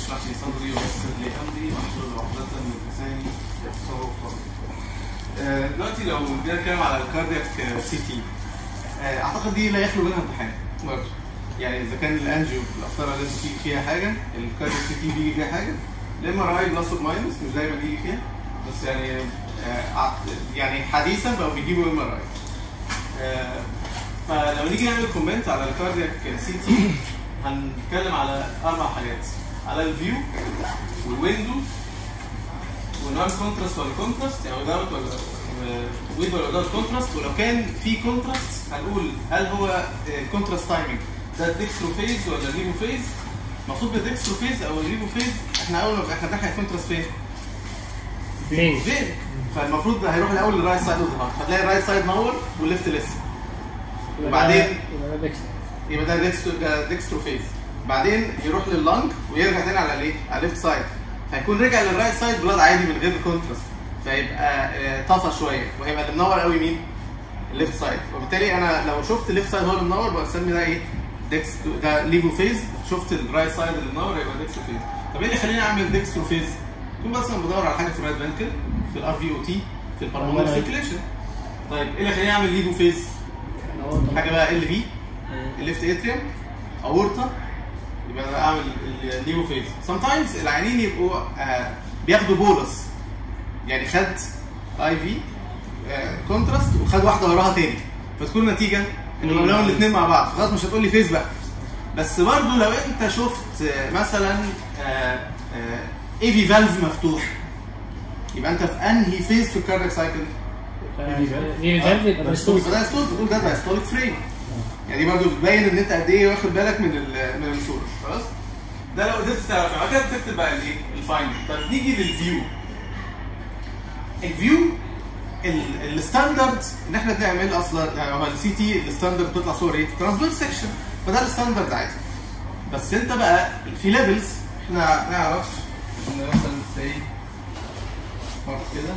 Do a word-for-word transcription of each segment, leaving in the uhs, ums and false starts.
يشرح لي صدري ويسر لي امري واحلل عقدة من لساني يفقهوا قولي. دلوقتي لو جينا نتكلم على الكاردياك سي تي، اعتقد دي لا يخلو منها امتحان برضه. يعني اذا كان الانجيو الافترة لازم تيجي فيها حاجه، الكاردياك سي تي بيجي فيها حاجه، الام ار اي بلس اور ماينس مش دايما بيجي فيها، بس يعني آه يعني حديثا بقوا بيجيبوا ام ار اي. آه فلو نيجي نعمل كومنت على الكاردياك سي تي هنتكلم على اربع حاجات، على الفيو والويندو والنون كونتراست ولا كونتراست، يعني وداوت ولا ويد ولا وداوت كونتراست، ولو كان في كونتراست هنقول هل هو الكونتراست تايمنج ده الديكسترو فيز ولا الليفو فيز. المقصود بالديكسترو فيز او الليفو فيز احنا اول ما احنا بنحكي كونتراست فين؟ فين؟ فين؟ فالمفروض ده هيروح الاول للرايت سايد اوف ذا هارت، فتلاقي الرايت سايد نور والليفت لسه. وبعدين يبقى ده يبقى ده ديكسترو ده ديكسترو فيز. بعدين يروح لللنج ويرجع تاني على الايه؟ على الليفت سايد. فيكون رجع للرايت سايد بلاد عادي من غير كونتراست، فيبقى طفى شويه، وهيبقى اللي منور قوي مين؟ الليفت سايد. وبالتالي انا لو شفت الليفت سايد هو اللي منور بسمي ده ايه؟ ديكسترو ده ليفو فيز. شفت الرايت سايد اللي منور يبقى ديكسترو فيز. طب ايه اللي يخليني اعمل ديكسترو فيز؟ كنت مثلا بدور على حاجه في الرايت فنتكل، في الار في او تي، في البالمونري سيركيليشن. طيب ايه اللي يخليني اعمل ليفو فيز؟ حاجه بقى ال في الليفت اتريوم اورتا، يبقى انا اعمل الليفو فيز. سام تايمز العيانين يبقوا آه بياخدوا بولس، يعني خد اي في آه كونتراست وخد واحده وراها تاني، فتكون النتيجه ان لو الاثنين مع بعض خلاص مش هتقول لي فيز بقى. بس برضه لو انت شفت آه مثلا اي في فالف مفتوح، يبقى انت في انهي فيز في الكاردياك سايكل؟ اي فالف يبقى دايستوليك. دايستوليك بتقول ده دايستوليك فريم. يعني دي برضه بتبين ان انت قد ايه واخد بالك من من الصوره. خلاص؟ ده لو قدرت تعرف، بعد كده بتكتب بقى الايه؟ الفايندنج. طب نيجي للفيو. الفيو الستاندرد ان احنا بنعمل اصلا، يعني هو السي تي الستاندرد بتطلع صور ايه؟ ترانسفيرس سكشن، فده الستاندرد عادي. بس انت بقى في ليفلز احنا نعرف ان مثلا زي مرة كده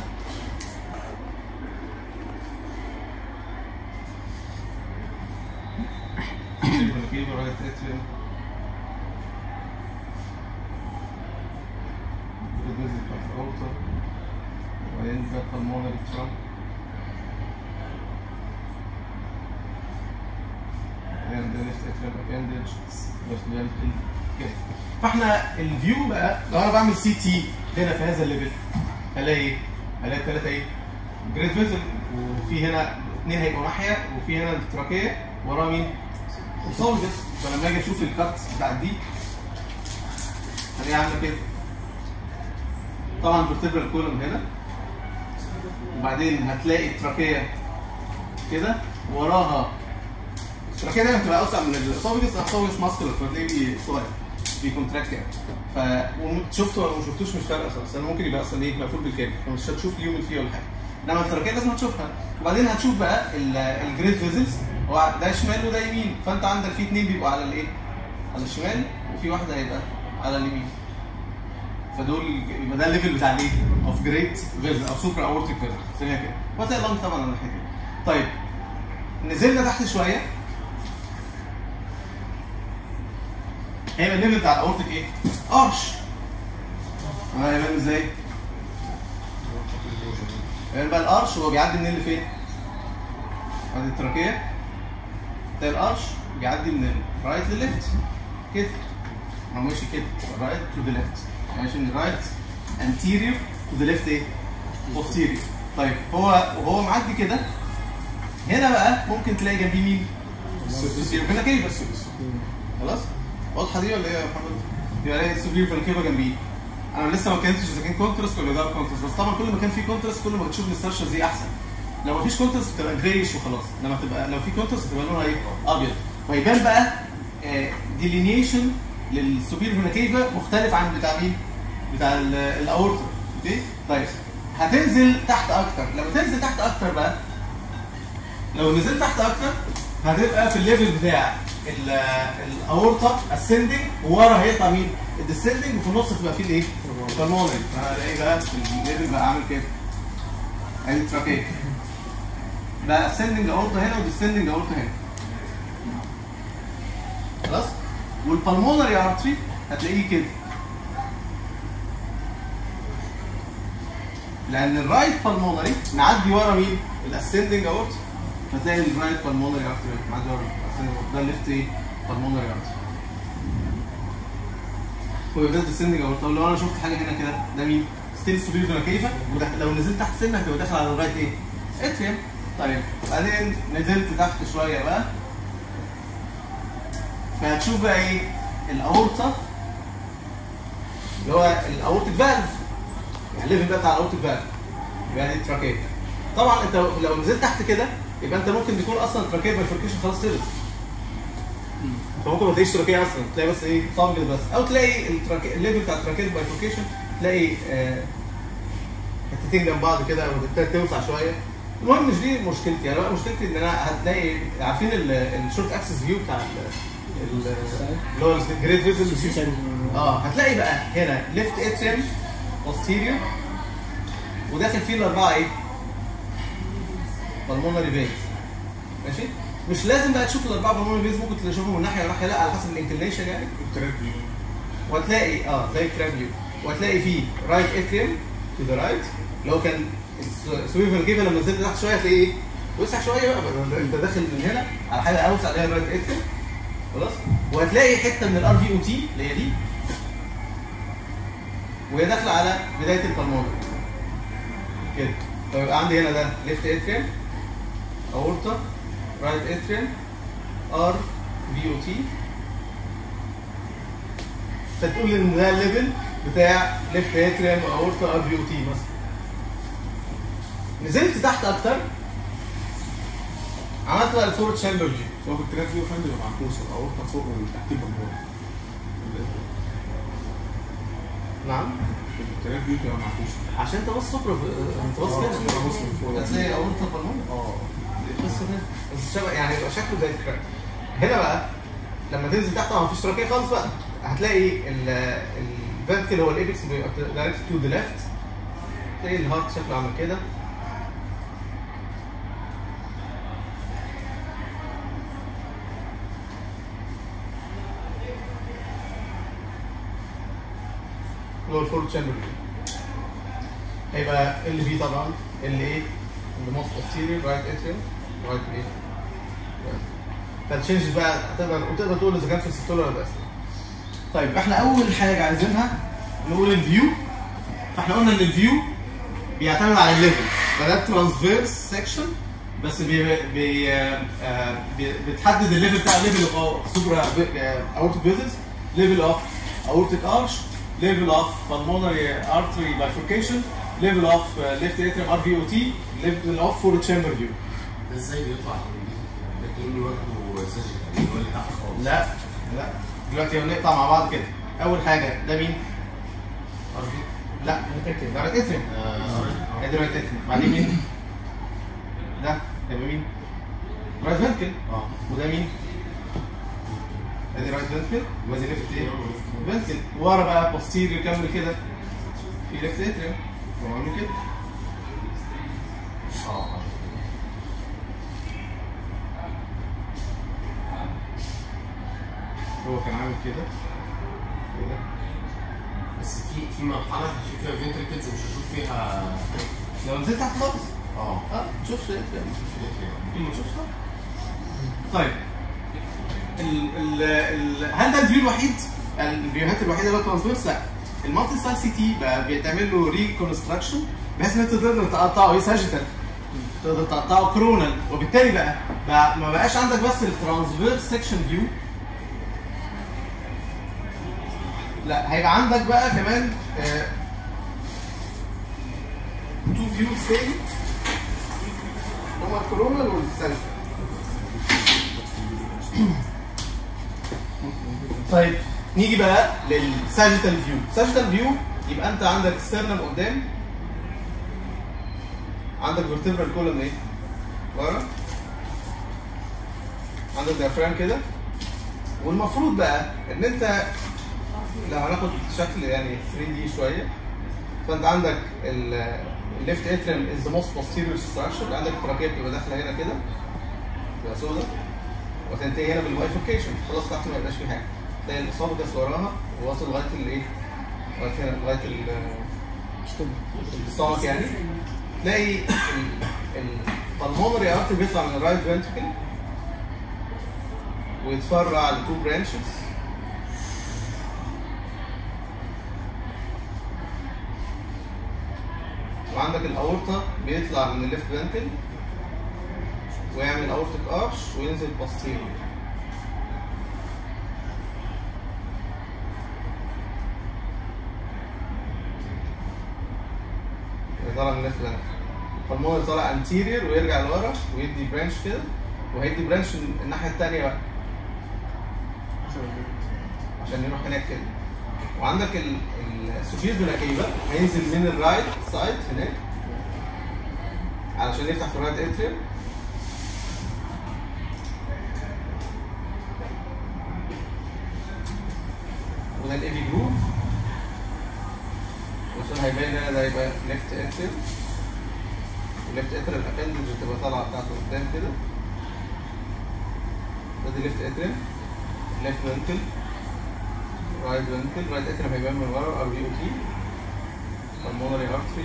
نجيب رايت اتريوم بالنسبة للأوتر وبعدين بقى بالمونري ترامب and then left atrial appendage left ventricle كده. فاحنا الفيو بقى لو انا بعمل سي تي هنا في هذا الليفل هلاقي ايه؟ هلاقي ثلاثة ايه؟ جريد فيزل، وفي هنا اثنين هيبقوا ناحية، وفي هنا التراكية وراه مين؟ وصولجس. فلما اجي اشوف الكات بتاعت دي هلاقيها عاملة كده. طبعا فيرتبرال كولوم هنا، وبعدين هتلاقي التراكية كده وراها. التراكية دايما بتبقى اوسع من الاسوفجس، الاسوفجس ماسكولار فتلاقيه صغير بيكونتراكت يعني. ف شفته ولا ما شفتوش مش فارقه خالص، انا ممكن يبقى اصلا ايه مقفول بالكامل، فمش هتشوف اليوم فيه ولا حاجه. انما التراكية لازم تشوفها. وبعدين هتشوف بقى الجريد فيزلز، هو ده شمال وده يمين، فانت عندك في اثنين بيبقوا على الايه؟ على الشمال، وفي واحده هيبقى على اليمين. فدول يبقى ده الليفل بتاع الايه؟ اوف جريد فيزل او سوبر اورتيك فيزل، سميها كده. وهتلاقي اللنج طبعا على الناحيه دي. طيب نزلنا تحت شويه، هيبقى الليفل بتاع الاورتيك ايه؟ ارش. هيبان ازاي؟ هيبان بقى الارش هو بيعدي منين لفين؟ ادي التراكيه، ده الارش بيعدي من الرايت للليفت كده. هو ماشي كده، رايت تو ذا ليفت، ماشي من الرايت انتيريور تو ذا ليفت ايه؟ بوستيريور. طيب هو وهو معدي كده، هنا بقى ممكن تلاقي جنبيه مين؟ السوبيريور فينا كيفا. خلاص؟ واضحه دي ولا ايه يا محمد؟ يبقى الاقي السوبيريور فينا كيفا جنبيه. انا لسه ما كنتش اذا كان كونتراست ولا ده كونتراست، بس طبعا كل ما كان في كونتراست كل ما بتشوف الستارشرز دي احسن. لو مفيش كونتراست بتبقى جريش وخلاص، لما تبقى لو في كونتراست بتبقى لونها ايه؟ ابيض. وهيبان بقى ديلينيشن للسوبيريور فينا كيفا مختلف عن بتاع مين؟ بتاع الاورتا. اوكي؟ طيب هتنزل تحت اكتر، لما تنزل تحت اكتر بقى لو نزلت تحت اكتر هتبقى في الليفل بتاع الاورتا اسندنج، وورا هيطلع مين؟ الديسندنج، وفي النص تبقى فيه الايه؟ البالمونري. فهلاقي بقى الليفل بقى عامل كده. ادي التراكيه. بقى اسندنج اورتا هنا وديسندنج اورتا هنا. خلاص؟ والبالمونري ارتري هتلاقيه كده. لان الرايت بالمونري معدي ورا مين؟ الاسندنج اورت، فتلاقي الرايت بالمونري ارتري معدي ورا الاسندنج اورت، ده الليفت ايه؟ بالمونري ارتري. ويبقى ده الاسندنج اورت. طب لو انا شفت حاجه هنا كده، ده مين؟ ستيل سوبيريور فينا كيفا، لو نزلت تحت سنه هتبقى داخل على الرايت ايه؟ اتريم. طيب بعدين نزلت تحت شويه بقى، فهتشوف بقى ايه؟ الاورطه اللي هو الاورتيك فالف، يعني الليفل بقى بتاع الاورتيك فالف، يبقى دي التراكيه. طبعا انت لو نزلت تحت كده يبقى انت ممكن تكون اصلا التراكيه بايفوركيشن خلاص خلص، فممكن ما تلاقيش تراكيه اصلا، تلاقي بس ايه؟ صامج بس، او تلاقي التراكيه الليفل بتاع التراكيه بايفوركيشن تلاقي آه حتتين جنب بعض كده او توسع شويه. المهم مش دي مشكلتي، يعني بقى مشكلتي ان انا هتلاقي عارفين الشورت اكسس فيو بتاع اللي هو الجريد فيزل، اه هتلاقي بقى هنا ليفت اتريم بوستيريور وداخل فيه الاربعه ايه؟ بالمونري فينز. ماشي؟ مش لازم بقى تشوف الاربعه بالمونري فينز، ممكن تشوفهم من ناحيه وناحيه، لا على حسب الانكليشن يعني. وهتلاقي اه زي الكراب فيو، وهتلاقي فيه رايت اتريم تو ذا رايت اللي هو كان سويفل كيفا، لما نزلت تحت شويه هتلاقيه ايه؟ وسع شويه بقى، انت داخل من هنا على حاجه اوسع اللي هي الرايت اتريم خلاص. وهتلاقي حته من الار في او تي اللي هي دي، وهي داخله على بدايه البلمونري كده. فيبقى عندي هنا ده ليفت اتريم، اورتا، رايت اتريم، ار في او تي، فتقول ان ده الليفل بتاع ليفت اتريم اورتا ار في او تي مثلا. نزلت تحت اكتر، عملت بقى الفور تشامبر دي. هو في التراك فيو فاهم بيبقى معكوس، الاورطه فوق وتحتيه بالبور. نعم؟ في التراك فيو بتبقى معكوسه عشان انت بص سكر انت بص كده هتلاقي اورطه بالمونري اه بس بس شبه يعني يبقى شكله زي الكراك. هنا بقى لما تنزل تحت ما فيش تراكيه خالص بقى، هتلاقي الفيرتيكال هو الايبكس دايركت تو ذا ليفت، تلاقي الهارت شكله عامل كده. اللي هو الفور تشامبر هيبقى ال في طبعا ال ايه اللي موست بوستيريور رايت اتريوم رايت ايه. فالتشينجز بقى تقدر وتقدر تقول اذا كان في السيستول ولا بس. طيب احنا اول حاجه عايزينها نقول الفيو. فاحنا قلنا ان الفيو بيعتمد على الليفل، فده ترانسفيرس سكشن بس بي بي آه بي بتحدد الليفل بتاع الليفل اوف سوبرا اورتيك فيزلز، ليفل اوف اورتيك ارش، level of pulmonary artery bifurcation, level of uh, left atrium R V O T, level of four chamber view. ده ازاي بيطلع ده كأنه واخده سيرجيكال ولا تحت خالص؟ لا لا دلوقتي هنقطع مع بعض كده. أول حاجة ده مين؟ ار في؟ لا ده رايت اتريم. ادي رايت اتريم. بعدين مين؟ ده هيبقى مين؟ رايت فنتكل. اه وده مين؟ ادي رايت فنتكل وادي ليفت ايه؟ فنتكل. ورا بقى بوستيريور كمل كده في ليفت اتريم وعمل كده. اه هو كان عامل كده كده. بس في في مرحله هشوف فيها فينتريكلز مش هشوف فيها لو نزلت تحت خالص اه اه تشوف شيء فيها تشوف صح. طيب ال ال ال هل ده الفيو الوحيد؟ الفيوهات الوحيده اللي هو ترانسفيرس؟ لا، المالتي ستايل سي تي بقى بيتعمل له ريكونستراكشن بحيث ان انت تقدر تقطعه ايه ساجيتال، تقدر تقطعه كرونال، وبالتالي بقى, بقى ما بقاش عندك بس الترانسفيرس سكشن فيو، لا هيبقى عندك بقى كمان تو فيوز تاني هما الكرونال والساجيتال. طيب نيجي بقى للساجيتال فيو. الساجيتال فيو يبقى انت عندك ستيرنم قدام، عندك فيرتبرال كولوم ايه؟ ورا، عندك ديافرام كده، والمفروض بقى ان انت لو هناخد شكل يعني ثري دي شويه، فانت عندك الليفت اتريم از ذا موست بوستيريور ستراكشر، عندك التراكيه بتبقى داخله هنا كده تبقى سودا وتنتهي هنا بالبايفوركيشن، خلاص تحت ما يبقاش في حاجه. تلاقي الاسوفجس وراها وواصل لغايه الايه؟ لغايه هنا لغايه الصامت يعني، تلاقي البلمونري ارتري بيطلع من الرايت فنتركل ويتفرع لتو برانشز، وعندك الاورطه بيطلع من الليفت فنتركل ويعمل اورتيك ارش وينزل باستيريور. طالع من الليفت فنتركل، فالمونري طالع انتيريور ويرجع لورا ويدي برانش كده، وهيدي برانش الناحيه الثانيه بقى عشان يروح هناك كده. وعندك السوبير فيناكيفا هينزل من الرايت سايد هناك علشان يفتح في الرايت اتريوم، وده الايفي جروف، وعشان هيبان هنا ده هيبقى ليفت اتريوم، والليفت اتريوم الابندج تبقى طالعه بتاعته قدام كده، ده دي ليفت اتريوم، ليفت فنتل، رايت فنتل، رايت اتريوم هيبان من ورا ار بي او تي، pulmonary artery،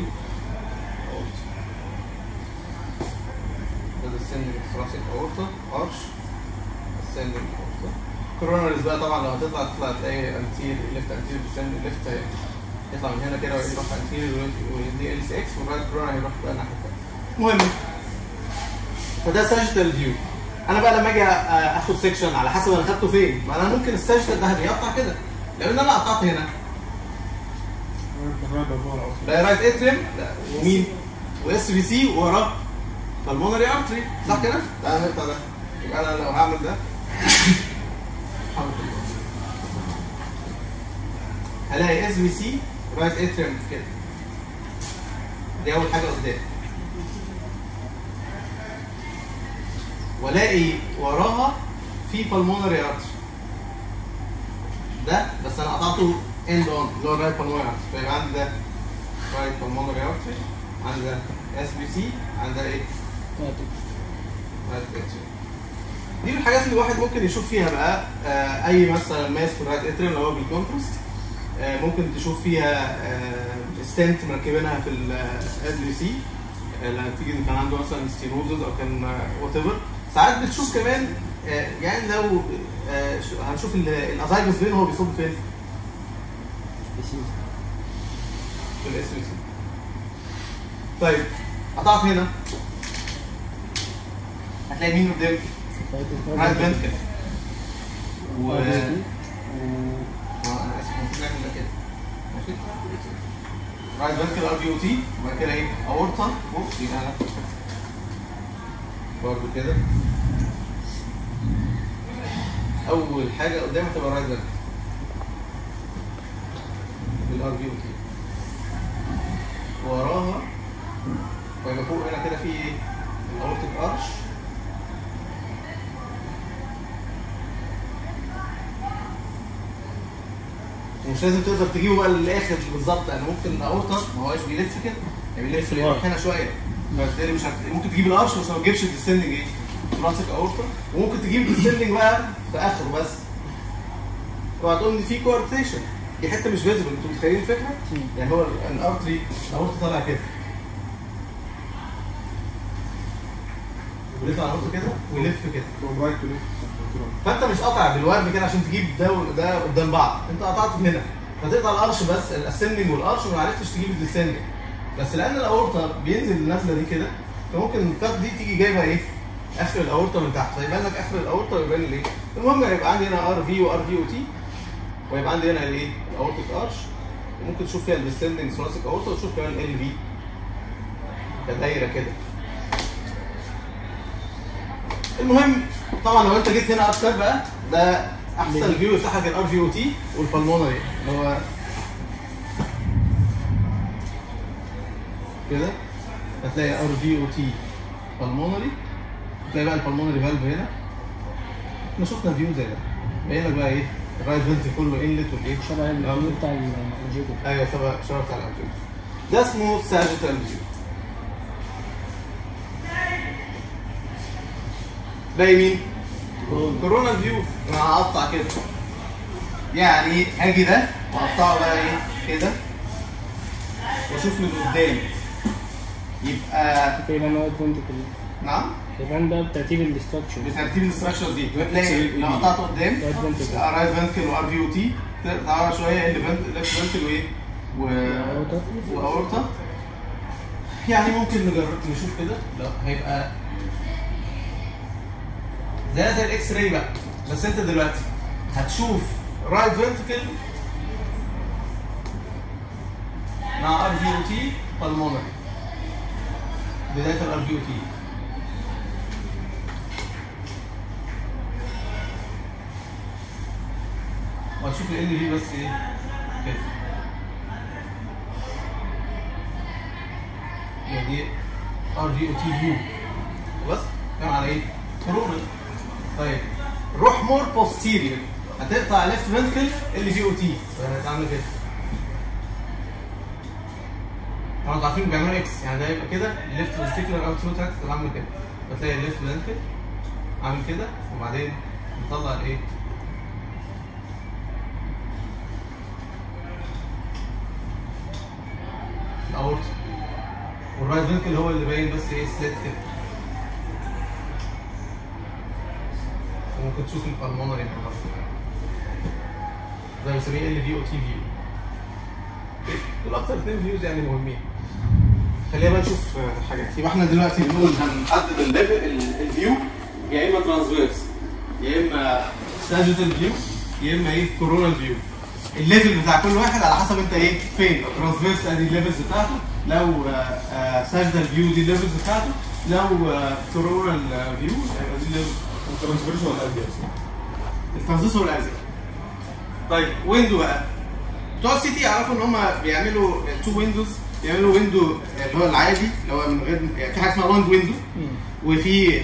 ده descending thoracic aorta arch، ascending aorta. coronaries بقى طبعا لو هتطلع تطلع تلاقي anterior left anterior descending left يطلع من هنا كده ويروح anterior ويدي ال سي اكس، والرايت كورونا هيروح بقى الناحيه الثانيه. المهم فده sagittal view. انا بقى لما اجي اخد سيكشن على حسب انا خدته فين، ما انا ممكن الساجيتال ده هيقطع كده، لو ان انا قطعت هنا لا رايت اتريم ومين واس بي سي ووراه بالمونري ارتري، صح كده؟ ده النقطه ده، يبقى انا لو هعمل ده هلاقي اس بي سي رايت اتريم كده، دي اول حاجه قدام، والاقي وراها في بالمونري ارتري ده، بس انا قطعته اند اون اللي هو الرايت بالمونري ارتري، فيبقى عندي ده رايت بالمونري ارتري، عندي ده اس بي سي، عندي ايه؟ رايت اتريم. دي الحاجات اللي الواحد ممكن يشوف فيها بقى آه اي مثلا ماس في الرايت اتريم اللي هو بالكونتراست، آه ممكن تشوف فيها آه ستنت مركبينها في الاس بي سي لما تيجي كان عنده مثلا ستينوزز او كان وات ايفر. ساعات بتشوف كمان آه يعني لو آه هنشوف الازايجوس فين هو بيصب فين؟ في الاس بي سي. طيب قطعت هنا هتلاقي مين قدامك؟ رايت فنتكل و و اه انا اسف المفروض نعمل ده كده ماشي. رايت فنتكل ار بي او تي، وبعد كده ايه؟ اورطه فوق، يبقى انا برضه كده اول حاجه قدامك تبقى رايت فنتكل بالار بي او تي، وراها ويبقى فوق هنا كده في ايه؟ الاورتيك ارش، ومش لازم تقدر تجيبه بقى للاخر بالظبط، لان ممكن الاورطه ما هوش بيلف كده، يعني بيلف يروح هنا شويه، فبالتالي مش هت... ممكن تجيب الارش بس ما تجيبش الديسندنج ايه؟ راسك اورطه، وممكن تجيب الديسندنج بقى في اخره بس. وهتقول ان في كوارتيشن، دي حته مش فيزبل، انتوا متخيلين الفكره؟ يعني هو الارتري الاورطه طالع كده، ويطلع الاورطه كده ويلف كده، فانت مش قاطع بالورد كده عشان تجيب ده وده قدام بعض، انت قطعت من هنا فتقطع الارش بس الاسندنج والارش وما عرفتش تجيب الديسندنج، بس لان الاورطه بينزل النزله دي كده فممكن الكات دي تيجي جايبه ايه؟ اخر الاورطه من تحت، فيبان لك اخر الاورطه ويبان لي ايه؟ المهم هيبقى عندي هنا ار في وار في او تي، ويبقى عندي هنا الايه؟ الاورتيك ارش، وممكن تشوف فيها الديسندنج ثوراسيك اورطه، وتشوف كمان ال في كدايره كده. المهم طبعا لو انت جيت هنا اكتر بقى ده احسن فيو يفتح لك الار في او تي والبلمونري اللي هو كده، هتلاقي ار في او تي بالمونري، هتلاقي بقى البلمونري فالف هنا، احنا شفنا فيو زي ده باين لك بقى ايه؟ الرايت فنتري كله انلت والايه؟ شبه الفيو بتاع الانجيجو. ايوه شبه شبه بتاع الانجيجو. ده اسمه ساجيتال فيو. باقي مين؟ كورونا فيو. انا هقطع كده، يعني هاجي ده واقطعه بقى ايه؟ كده واشوف من قدام يبقى يبان رايت فنتكل. نعم يبان بقى بترتيب الاستراكشر. بترتيب الاستراكشر دي تلاقي لو قطعت قدام رايت فنتكل. رايت فنتكل وار في او تي، تعالى شويه ليفت فنتكل وايه و واورتا. يعني ممكن نجرب نشوف كده. لا هيبقى ده زي الاكس راي بقى، بس انت دلوقتي هتشوف رايت فنتكل مع ار في او تي بالمونري، بدايه الار في او تي. وهتشوف ال ال في بس ايه كده، يعني ار في او تي فيو بس كام على ايه؟ كورونا. طيب روح مور بوستيريور، هتقطع ليفت فنتكل ال في او تي، هتعمل كده. طبعا انتوا عارفين بيعملوا اكس، يعني ده يبقى كده ليفت فنتكلر اوت ثرو تراكت، عامل كده، فتلاقي الليفت فنتكل عامل كده، وبعدين نطلع الايه؟ الاورتا. والرايت فنتكل هو اللي باين بس ايه سليت كده. ممكن تشوف البلمونري ده بنسميه ال في او تي فيو. دول اكتر اثنين فيوز يعني مهمين. خلينا بقى نشوف حاجات. يبقى احنا دلوقتي بنقول هنحدد الليفل الفيو، يا اما ترانسفيرس يا اما ساجيتال فيو يا اما ايه كورونال فيو. الليفل بتاع كل واحد على حسب انت ايه فين. لو ترانسفيرس ادي الليفلز بتاعته، لو ساجيتال فيو دي الليفلز بتاعته، لو كورونال فيو هيبقى دي الليفلز. الترانسفيرس ولا الازياء؟ الترانزستور والازياء. طيب ويندو بقى، بتوع السي تي يعرفوا ان هم بيعملوا تو ويندوز. بيعملوا ويندو اللي هو العادي اللي هو من غير، يعني في حاجه اسمها لونج ويندو وفي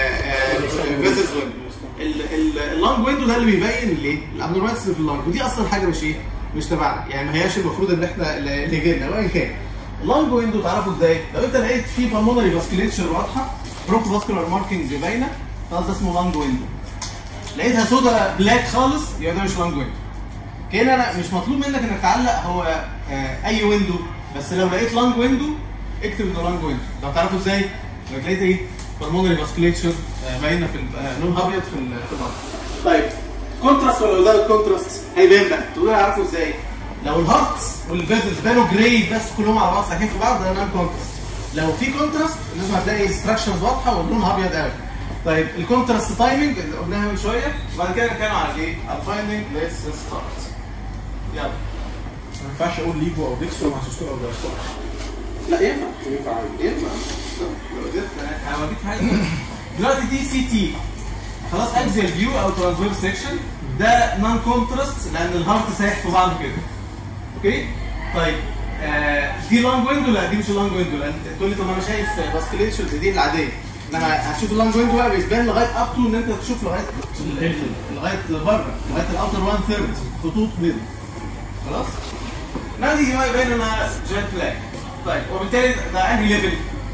فيزرز ويندو. اللونج ويندو ده اللي بيبين الايه؟ الابنورماليتيز في اللونج، ودي اصلا حاجه مش ايه؟ مش تبعنا، يعني ما هياش المفروض ان احنا اللي جينا وان كان. اللونج ويندو تعرفوا ازاي؟ لو انت لقيت فيه بالمونري فاسكوليتشر واضحه، بروك فاسكولار ماركينج باينه، خلاص ده اسمه لونج ويندو. لقيتها سودا بلاك خالص، يبقى ده مش لونج ويندو. كده انا مش مطلوب منك انك تعلق هو آه اي ويندو، بس لو لقيت لونج ويندو اكتب ده لونج ويندو. طب تعرفوا ازاي؟ لو لقيت ايه؟ بالمونري فاسكوليتشر آه باينه في لونها ابيض في البطن. طيب كونتراست ولا وزاوت كونتراست؟ هيبان بقى. تقولوا يعرفوا ازاي؟ لو الهارت والفيزلز بانوا جراي بس كلهم على بعض ساكنين في بعض، ده نون كونتراست. لو في كونتراست لازم هتلاقي ستراكشرز واضحه ولونها ابيض قوي. طيب الكونتراست تايمنج اللي قلناها من شويه، وبعد كده نتكلم على ايه؟ على الفايندنج ليتس ستارت. يلا. ما ينفعش اقول ليفو او ديكسو مع سيستور او دايستور. لا ينفع. ينفع عادي. ينفع. لو قدرت انا هوريك حاجه. دلوقتي دي سي تي. خلاص اكزيال فيو او ترانسفيرس سيكشن، ده نون كونتراست لان الهارت سايح في بعضه كده. اوكي؟ طيب آه دي لونج ويندو؟ لا دي مش لونج ويندو، لان تقول لي طب انا شايف باسكليتشرز دي العاديه. انما هتشوف اللونج ويندو بقى بيبان لغايه اب تو ان انت تشوف لغايه لغايه بره، لغايه الاوتر وان ثيرد خطوط بيضاء. خلاص؟ انما دي بقى يبان انها جاينت بلاك. طيب وبالتالي ده انهي ليفل؟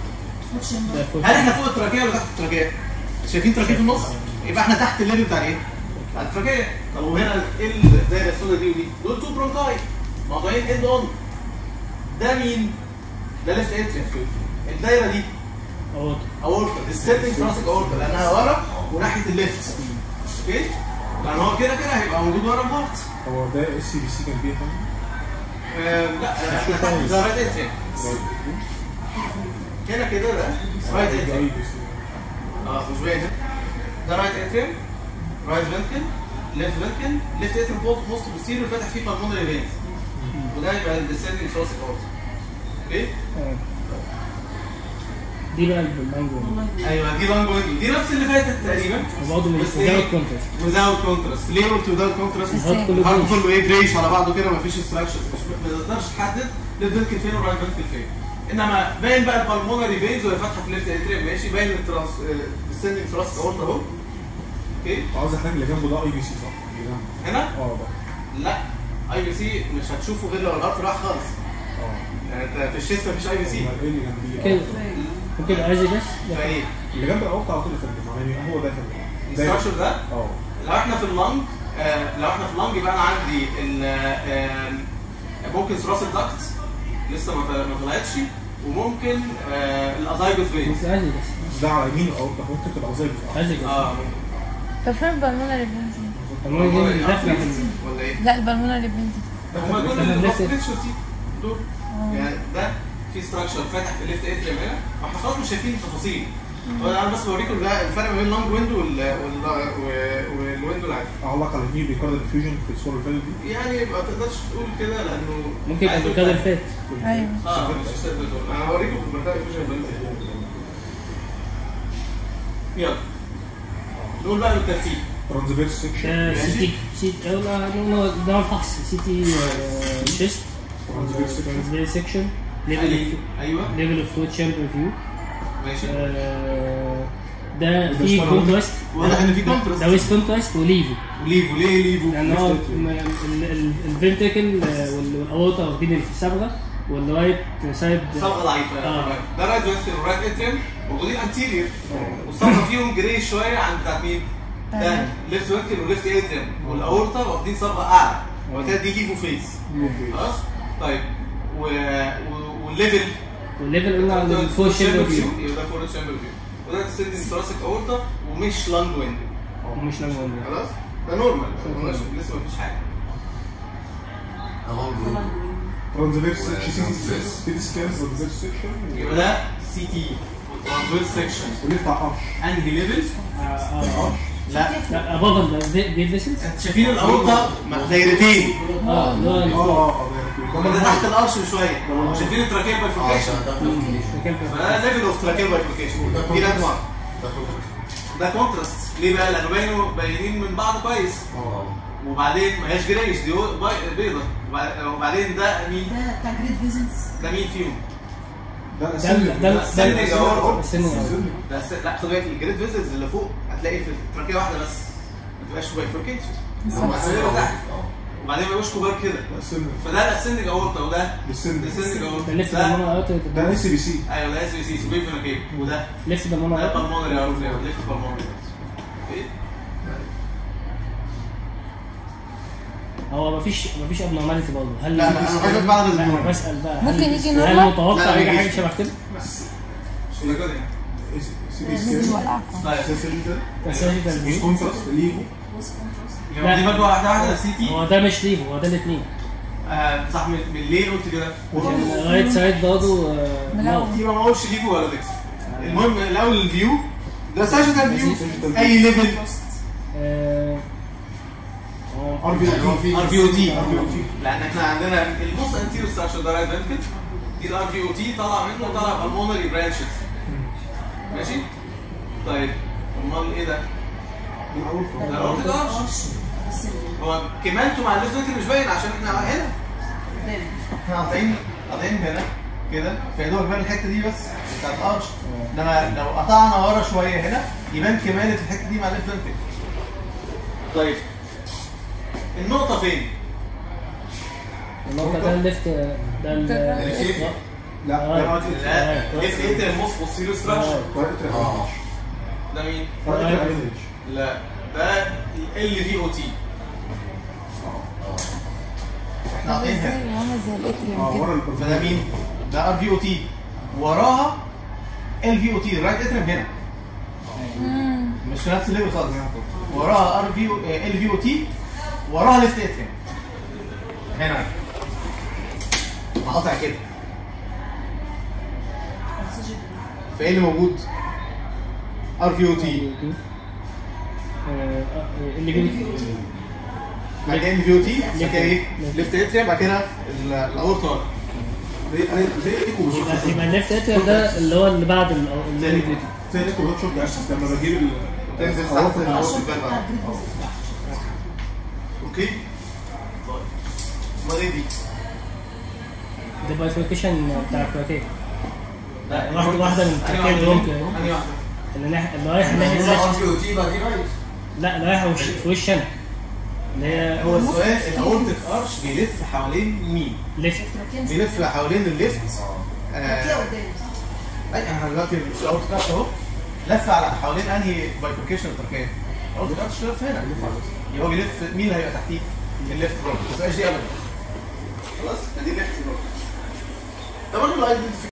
هل احنا فوق التراكيه ولا تحت التراكيه؟ شايفين تراكيه في النص؟ يبقى احنا تحت الليفل بتاع ايه؟ بتاع التراكيه. طب وهنا ايه الدايره السوداء دي ودي؟ دول تو برونكاي موضوعين اند اون. ده مين؟ ده ليفت اتريم. الدايره دي اورتا. اورتا، ديسندنج ثراسيك اورتا لانها ورا وناحيه الليفت. اوكي؟ لان هو كده كده هيبقى موجود ورا الهارت. هو ده اس سي بي سي كان فيه فاهم؟ لا ده رايت اتريم. كده كده ده رايت اتريم. اه مش باين. ده رايت اتريم، رايت فنتكل، ليفت فنتكل، ليفت اتريم بوست بوستيريور فاتح فيه بالمونري فينز. وده يبقى الديسندنج ثراسيك اورتا. اوكي؟ دي بقى اللونج ويندو. ايوه دي لونج ويندو، دي نفس اللي فاتت تقريبا. وبرضه ويزاوت كونتراست. ويزاوت كونتراست. ليه قلت ويزاوت كونتراست؟ الهارت كله الهارت كله ايه جريش على بعضه كده، مفيش ستراكشرز، ما تقدرش تحدد ليفت فنتكل فين ورايت فنتكل فين. انما باين بقى البلمونري فينز وهي فاتحه في ليفت اتريم ماشي، باين الترانس الديسندنج ثراسيك اورتا اهو. اوكي؟ عاوز احتاج اللي جنبه ده اي بي سي صح؟ اللي جنبه. هنا؟ اه ده. لا اي بي سي مش هتشوفه غير لو الهارت راح خالص. اه. يعني انت في الشيست مفيش اي بي سي. امال ايه اللي جنبيه؟ كده ممكن يبقى عايز بس. فايه؟ اللي جنب الاورطه على طول يفرق، يعني هو ده يفرق. الستراكشر ده؟ اه. لو احنا في اللنج آه لو احنا في اللنج يبقى انا عندي ال آه ممكن ثراسيك داكت لسه ما ما طلعتش، وممكن آه الازايجوس فين. بس عادي بس ده على يمين الاورطه ممكن تبقى زي عادي بس اه طب فين البلمونري بنزين؟ المهم دي داخله في ولا ايه؟ لا البلمونري بنزين هما دول البلاتشوز دي دول يعني ده في ستراكشر فاتح في الليفت اتريم هنا، واحنا خلاص مش شايفين التفاصيل. انا بس بوريكم ده الفرق ما بين اللونج ويندو والويندو العادي. اعلق على النيو بيكارد انفيوجن في الصوره اللي فاتت دي. يعني ما تقدرش تقول كده لانه ممكن يبقى الكاد اللي فات. ايوه اه مش هتقدر تقول. انا هوريكم البرتاع انفيوجن. يلا نقول بقى بالترتيب. ترانزفيرس سيكشن ده سي تي سي تي ده ده الفحص سي تي شيست ترانزفيرس سيكشن ليفل ايوه ليفل اوف فلويد شامبر فيو. ماشي. ده في كونتراست، واضح ان في كونتراست. ده ويز كونتراست وليفو. وليفو ليه ليفو؟ لان هو الفنتركل والاورطه واخدين اللي في الصبغه والرايت سايد صبغه ضعيفه. آه. ده رايت فينتركل ورايت اتريم موجودين انتيريور، والصبغه فيهم جري شويه عن بتاعت مين؟ ده ليفت فينتركل وليفت اتريم، والاورطه واخدين صبغه اعلى، وكده دي ليفو فيس. خلاص؟ طيب و... و... والليفل والليفل قلنا على الفور شامبر فيو. يبقى ده فور شامبر فيو، وده تسندنج ثوراسيك اورطه ومش لانج ويندو. ومش لانج ويندو. خلاص؟ ده نورمال لسه مفيش حاجه. ترانزفيرس سيكشن سي تي سكان ترانزفيرس سيكشن يبقى ده سي تي والترانزفيرس سيكشن. وليفت على القرش انهي ليفل؟ لا لا ابوف دي فيسلز. انت شايفين الاورطه دايرتين. اه اللي هو اه ده تحت القرش بشويه. شايفين التراكيب بايفوركيشن؟ ده ليفل اوف تراكيب بايفوركيشن. دي لاند مارك. ده كونتراست. ليه بقى؟ لانه باينوا باينين من بعض كويس. وبعدين ما هياش جريش دي بيضه. وبعدين ده مين؟ ده بتاع جريد فيزنس. ده مين فيهم؟ ده ده ده ده السن الاول. السن الاول. ده الس- لا خد بالك الجريد فيزلز اللي فوق هتلاقي في تراكيه واحده بس، ما تبقاش بايفوركيشن. هم تحت وبعدين ما يبقوش كبار كده. فده السن اورطه وده بالسن السن اورطه. ده لسه ده منو اوت ده اس بي سي. ايوه ده اس بي سي سوبير فينوكيب، وده لسه ده منو ده اوت. بالمونري او ليفت بالمونري. اوكي هو مفيش مفيش ابنورماليتي برضه. هل لا، لا، أنا عايزك بعد لا، النورمال. أنا بسال بقى ممكن هل- يجي هل نورمال؟ متوقع لا، اي يجيش. حاجه شبه كده؟ مش ده كده يعني. سي تي لازم سكان يوقعكم. طيب تسهيل مش كونتراست ليفو يبقى دي برضه واحده واحده سي تي. هو ده مش ليفو، هو ده الاثنين. آه صح. من من ليه قلت كده؟ عشان رايت سايد برضه من الأول. يبقى ما اقولش ليفو ولا ديكس. المهم الاول الفيو ده ساجيتال فيو. اي ليفل ار في ار في او تي. لان احنا عندنا البوست انتيرو ستراكشر ده رايت فنتكل، دي الار في او تي طلع منه طلع بالمونري برانشز. ماشي؟ طيب امال ايه ده؟ ده اورتيك ارش. هو كمالته مع الليفت فنتكل مش باين عشان احنا هنا احنا قاطعين قاطعين هنا كده، فيا دوبك باين الحته دي بس بتاعت الارش. انما لو قطعنا ورا شويه هنا يبان كماله الحته دي مع الليفت فنتكل. طيب النقطة فين؟ النقطة ده الليفت ده ال لا آه. لا ليفت انت الموست بوستيريور ستراكشر. اه ده مين؟ آه. لا ده ال في او تي. احنا عامل قاطعين زي هنا. عامل زي الاتريوم اه كده. ورا فده مين؟ ده ار في او تي، وراها ال في او تي رايت اترم هنا. امم مش في نفس الليفل خالص. وراها ار في ال في او تي، وراها ليفت اترم هنا. هقطع كده. فايه اللي موجود؟ ار في او تي. اللي بيجي بعد كده ال في او تي، بعد كده ايه؟ ليفت اتريم، بعد كده الاورطه. زي ايكو بشوف يبقى الليفت اتريوم ده اللي هو اللي بعد ال زي ال- زي ايكو بشوف اساس لما بجيب ال تنزل تحت الاورطه بقى. اوكي؟ طيب امال ايه دي؟ ده بايفوركيشن بتاع الكراكيه. لا واحدة واحدة من أنهي الكراكيه اللي واحدة؟ ممكن أنهي واحدة؟ اللي ناحية اللي رايح ناحية الليفت. لا اللي رايح وش- في وش انا اللي هي هو السؤال الاورتيك ارش بيلف حوالين مين؟ ليفت. بيلف حوالين الليفت. تركيا آه قدام. اي احنا دلوقتي مش الاورتيك ارش اهو، لف على حوالين انهي بايفوركيشن التركيه؟ الاورتيك ارش لف هنا، يبقى هو بيلف مين اللي هيبقى تحتيه؟ الليفت برضه، ما تبقاش دي ابدا. خلاص ادي الليفت برضه. له ايدنتيفيكيشن